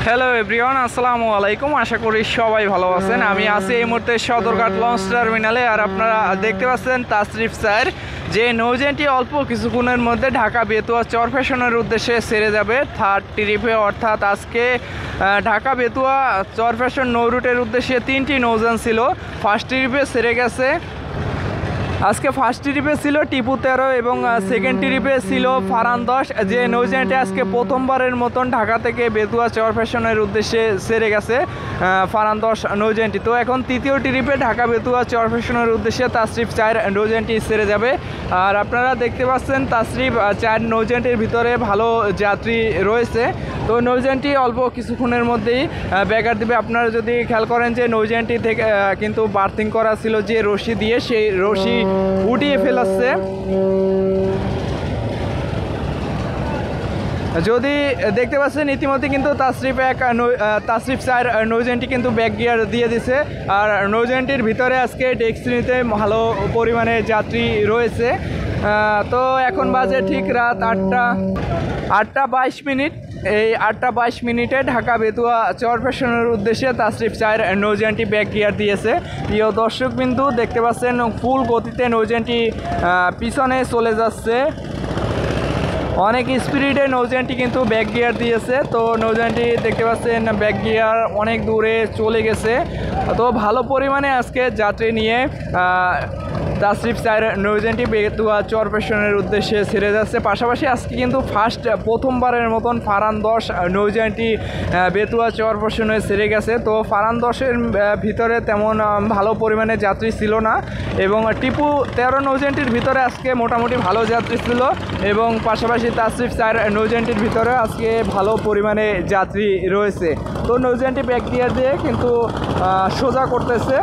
Hello everyone, আসসালামু আলাইকুম। আশা করি সবাই ভালো আছেন। আমি আছি এই মুহূর্তে সদরঘাট লঞ্চ টার্মিনালে। আর আপনারা দেখতে পাচ্ছেন তাসরিফ স্যার যে নৌযানটি অল্প কিছুক্ষণের মধ্যে ঢাকা বেতুয়া চরফ্যাশনের উদ্দেশ্যে ছেড়ে যাবে থার্ড ট্রিপে। অর্থাৎ আজকে ঢাকা বেতুয়া চরফ্যাশন নৌ রুটের উদ্দেশ্যে 3টি নৌযান ছিল। ফার্স্ট ট্রিপে ছেড়ে গেছে। আজকে ফার্স্ট ট্রিপে ছিল টিপু 13 এবং সেকেন্ড ট্রিপে ছিল ফারান 10। যে নৌযানটি আজকে প্রথমবারের মতন ঢাকা থেকে বেতুয়া চরফ্যাশনের উদ্দেশ্যে ছেড়ে গেছে ফারান 10 নৌযানটি। তো এখন তৃতীয় ট্রিপে ঢাকা বেতুয়া চরফ্যাশনের উদ্দেশ্যে তাসরিফ 4 নৌযানটি ছেড়ে যাবে। আর আপনারা দেখতে পাচ্ছেন তাসরিফ 4 নৌযানটির ভিতরে ভালো যাত্রী রয়েছে। তো নৌযানটি অল্প কিছুক্ষণের মধ্যেই ব্যাঘাত দেবে। আপনারা যদি খেয়াল করেন যে নৌযানটি থেকে কিন্তু বার্থিং করা ছিল যে রশি দিয়ে, সেই রশি উঠিয়ে ফেলাচ্ছে। যদি দেখতে পাচ্ছেন ইতিমধ্যে কিন্তু তাসরিফ 4 নৌযানটি কিন্তু ব্যাক গিয়ার দিয়ে দিছে। আর নৌযানটির ভিতরে আজকে ডেক শ্রেণীতে ভালো পরিমাণে যাত্রী রয়েছে। তো এখন বাজে ঠিক রাত 8টা 22 মিনিট। এই 8টা 22 মিনিটে ঢাকা বেতুয়া চরফ্যাশনের উদ্দেশ্যে তাসরিফ 4 নৌযানটি ব্যাক গিয়ার দিয়েছে। প্রিয় দর্শক বিন্দু, দেখতে পাচ্ছেন ফুল গতিতে নৌযানটি পিছনে চলে যাচ্ছে। অনেক স্পিডে নৌযানটি কিন্তু ব্যাক গিয়ার দিয়েছে। তো নৌযানটি দেখতে পাচ্ছেন ব্যাক গিয়ার অনেক দূরে চলে গেছে। তো ভালো পরিমাণে আজকে যাত্রী নিয়ে তাসরিফ 4 নৌযানটি বেতুয়া চরফ্যাশনের উদ্দেশ্যে ছেড়ে যাচ্ছে। পাশাপাশি আজকে কিন্তু প্রথমবারের মতন ফারান 10 নৌযানটি বেতুয়া চরফ্যাশনে ছেড়ে গেছে। তো ফারান 10-এর ভিতরে তেমন ভালো পরিমাণে যাত্রী ছিল না এবং টিপু 13 নৌযানটির ভিতরে আজকে মোটামুটি ভালো যাত্রী ছিল এবং পাশাপাশি তাসরিফ 4 নৌযানটির ভিতরে আজকে ভালো পরিমাণে যাত্রী রয়েছে। তো নৌযানটি ব্যাক গিয়ার দিয়ে কিন্তু সোজা করতেছে।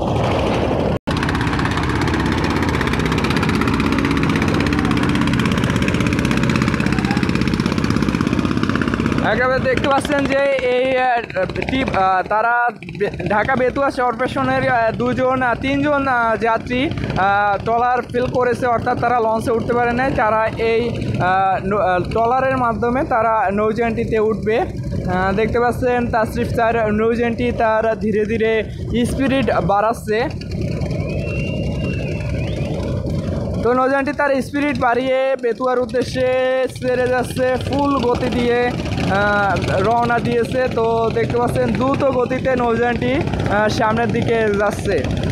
একেবারে দেখতে পাচ্ছেন যে এই তারা ঢাকা বেতুয়া চরফ্যাশনের 3জন যাত্রী ট্রলার ফিল করেছে, অর্থাৎ তারা লঞ্চে উঠতে পারে নাই। তারা এই ট্রলারের মাধ্যমে তারা নৌযানটিতে উঠবে। দেখতে পাচ্ছেন তাসরিফ 4 নৌযানটি তার ধীরে ধীরে স্পিড বাড়াচ্ছে। তো নৌযানটি তার স্পিড বাড়িয়ে বেতুয়ার উদ্দেশ্যে ছেড়ে যাচ্ছে, ফুল গতি দিয়ে রওনা দিয়েছে। তো দেখতে পাচ্ছেন দ্রুত গতিতে নৌযানটি সামনের দিকে যাচ্ছে।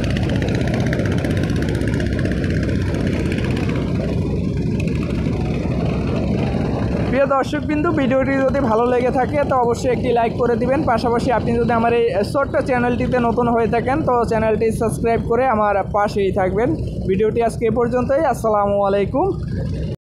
প্রিয় দর্শকবিন্দু, ভিডিওটি যদি ভালো লেগে থাকে তো অবশ্যই একটি লাইক করে দিবেন। পাশাপাশি আপনি যদি আমার এই ছোট্ট চ্যানেলটিতে নতুন হয়ে থাকেন তো চ্যানেলটি সাবস্ক্রাইব করে আমার পাশেই থাকবেন। ভিডিওটি আজকে এ পর্যন্তই। আসসালামু আলাইকুম।